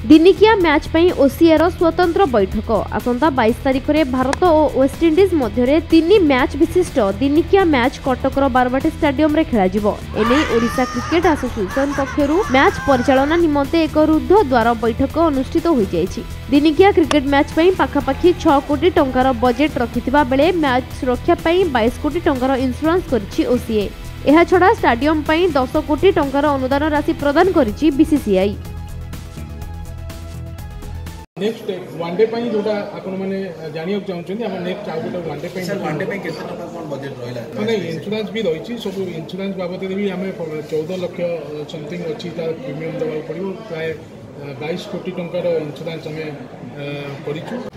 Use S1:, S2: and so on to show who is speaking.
S1: दिनिकिया match पई ओसीएर स्वतंत्र बैठक आसंता 22 तारिख में भारत और वेस्टइंडिज मध्य 3 मैच विशिष्ट दिनिकिया मैच कटकर बारवाटी स्टेडियम रे खेला जिवो। एने ओडिशा क्रिकेट एसोसिएशन पक्षरु मैच परिचालना निमंते एक रुद्ध द्वार बैठक अनुष्ठित हो जायछि। दिनिकिया क्रिकेट मैच पई पाखापाखि 6 कोटी टंकार बजेट रखिथिबा बेले मैच सुरक्षा पई 22 कोटी टंकार इंश्योरेंस करिछि ओसीए। एहा छडा स्टेडियम पई 10 कोटी टंकार अनुदान राशि प्रदान करिछि बीसीसीआई।
S2: नेक्स्ट वनडे पई जोटा आपण माने जानियो चाहउछन हम नेक्स्ट आउ गोटे वनडे पई
S3: केते टका कोन बजेट रहिला
S2: माने इंश्योरेंस भी रहिछि सब इंश्योरेंस बाबत भी हमें 14 लाख समथिंग अछि तार प्रीमियम देबा पड़िबो प्राय 22 कोटी टंकार इंश्योरेंस हमें करिछु।